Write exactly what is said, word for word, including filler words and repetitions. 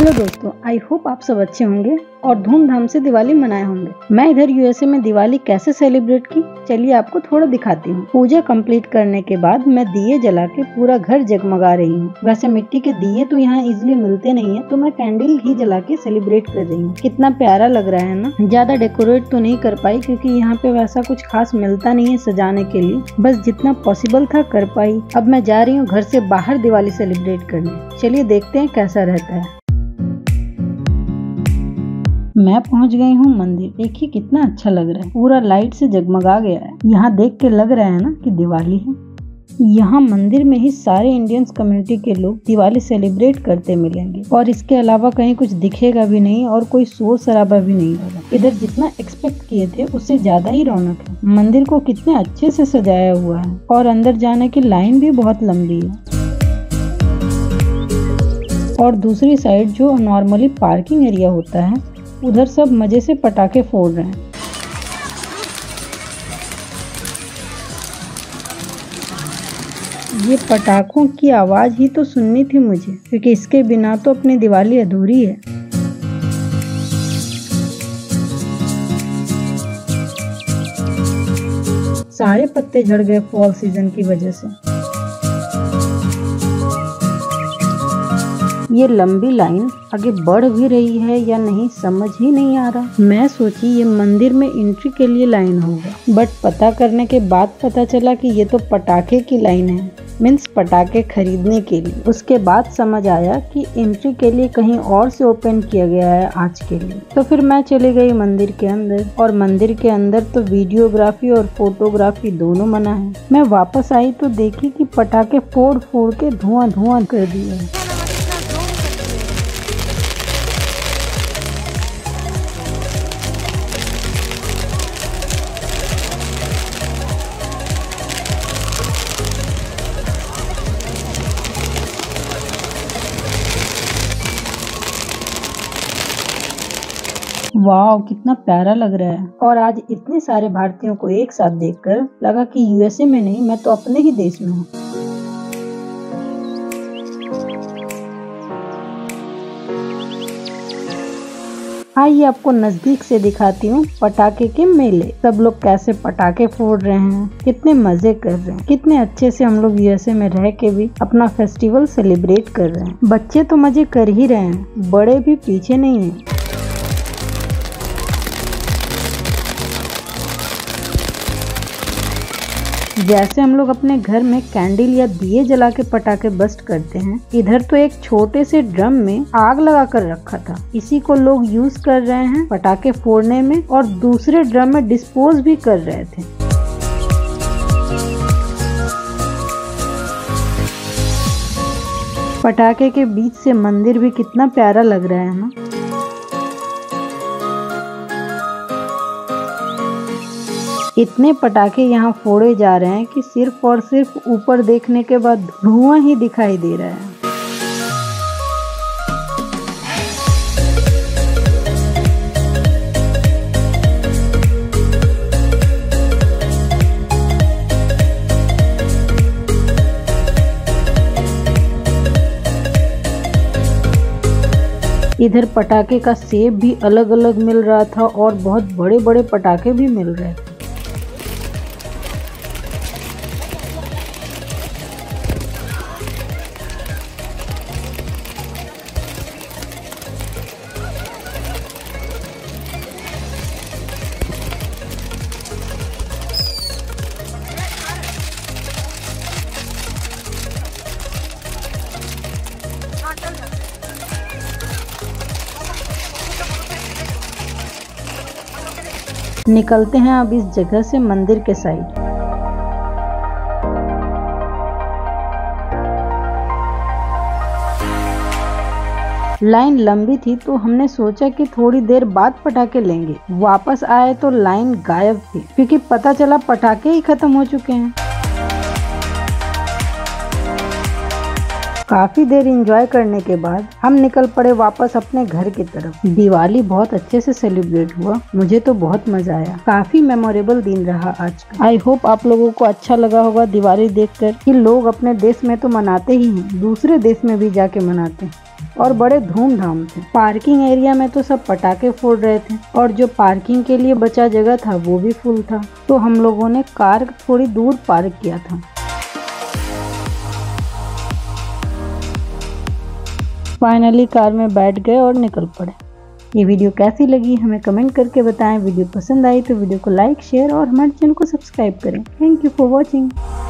Hello दोस्तों, I hope आप सब अच्छे होंगे और धूमधाम से दिवाली मनाए होंगे। मैं इधर यूएसए में दिवाली कैसे सेलिब्रेट की, चलिए आपको थोड़ा दिखाती हूँ। पूजा कंप्लीट करने के बाद मैं दिए जला के पूरा घर जगमगा रही हूँ। वैसे मिट्टी के दिए तो यहाँ इजीली मिलते नहीं है, तो मैं कैंडल ही जला के सेलिब्रेट कर रही हूँ। कितना प्यारा लग रहा है ना। ज्यादा डेकोरेट तो नहीं कर पाई क्योंकि यहाँ पे वैसा कुछ खास मिलता नहीं है सजाने के लिए, बस जितना पॉसिबल था कर पाई। अब मैं जा रही हूँ घर से बाहर दिवाली सेलिब्रेट करने। चलिए देखते हैं कैसा रहता है। मैं पहुंच गई हूँ मंदिर। देखिए कितना अच्छा लग रहा है, पूरा लाइट से जगमगा गया है। यहाँ देख के लग रहा है ना कि दिवाली है। यहाँ मंदिर में ही सारे इंडियंस कम्युनिटी के लोग दिवाली सेलिब्रेट करते मिलेंगे और इसके अलावा कहीं कुछ दिखेगा भी नहीं और कोई शोर शराबा भी नहीं होगा। इधर जितना एक्सपेक्ट किए थे उससे ज्यादा ही रौनक है। मंदिर को कितने अच्छे से सजाया हुआ है और अंदर जाने की लाइन भी बहुत लंबी है। और दूसरी साइड जो नॉर्मली पार्किंग एरिया होता है, उधर सब मजे से पटाखे फोड़ रहे हैं। ये पटाखों की आवाज ही तो सुननी थी मुझे, क्योंकि इसके बिना तो अपनी दिवाली अधूरी है। सारे पत्ते झड़ गए फॉल सीजन की वजह से। ये लंबी लाइन आगे बढ़ भी रही है या नहीं समझ ही नहीं आ रहा। मैं सोची ये मंदिर में एंट्री के लिए लाइन होगा, बट पता करने के बाद पता चला कि ये तो पटाखे की लाइन है, मीन्स पटाखे खरीदने के लिए। उसके बाद समझ आया कि एंट्री के लिए कहीं और से ओपन किया गया है आज के लिए। तो फिर मैं चली गई मंदिर के अंदर, और मंदिर के अंदर तो वीडियोग्राफी और फोटोग्राफी दोनों मना है। मैं वापस आई तो देखी कि पटाखे फोड़ फोड़ के धुआं धुआं कर दिया है। वाह, कितना प्यारा लग रहा है। और आज इतने सारे भारतीयों को एक साथ देखकर लगा कि यूएसए में नहीं, मैं तो अपने ही देश में हूँ। आइए आपको नजदीक से दिखाती हूँ पटाखे के मेले। सब लोग कैसे पटाखे फोड़ रहे हैं, कितने मजे कर रहे हैं। कितने अच्छे से हम लोग यूएसए में रह के भी अपना फेस्टिवल सेलिब्रेट कर रहे हैं। बच्चे तो मजे कर ही रहे हैं, बड़े भी पीछे नहीं है। जैसे हम लोग अपने घर में कैंडल या दिए जला के पटाखे बस्ट करते हैं, इधर तो एक छोटे से ड्रम में आग लगा कर रखा था। इसी को लोग यूज कर रहे हैं पटाखे फोड़ने में, और दूसरे ड्रम में डिस्पोज भी कर रहे थे। पटाखे के बीच से मंदिर भी कितना प्यारा लग रहा है ना। इतने पटाखे यहाँ फोड़े जा रहे हैं कि सिर्फ और सिर्फ ऊपर देखने के बाद धुआं ही दिखाई दे रहा है। इधर पटाखे का शेप भी अलग अलग मिल रहा था और बहुत बड़े बड़े पटाखे भी मिल रहे थे। निकलते हैं अब इस जगह से मंदिर के साइड। लाइन लंबी थी तो हमने सोचा कि थोड़ी देर बाद पटाखे लेंगे। वापस आए तो लाइन गायब थी, क्योंकि पता चला पटाखे ही खत्म हो चुके हैं। काफी देर एंजॉय करने के बाद हम निकल पड़े वापस अपने घर की तरफ। दिवाली बहुत अच्छे से सेलिब्रेट हुआ, मुझे तो बहुत मजा आया। काफी मेमोरेबल दिन रहा आज का। आई होप आप लोगों को अच्छा लगा होगा दिवाली देखकर कि लोग अपने देश में तो मनाते ही हैं, दूसरे देश में भी जाके मनाते हैं। और बड़े धूमधाम से। पार्किंग एरिया में तो सब पटाखे फोड़ रहे थे और जो पार्किंग के लिए बचा जगह था वो भी फुल था, तो हम लोगों ने कार थोड़ी दूर पार्क किया था। फाइनली कार में बैठ गए और निकल पड़े। ये वीडियो कैसी लगी हमें कमेंट करके बताएं। वीडियो पसंद आई तो वीडियो को लाइक, शेयर और हमारे चैनल को सब्सक्राइब करें। Thank you for watching.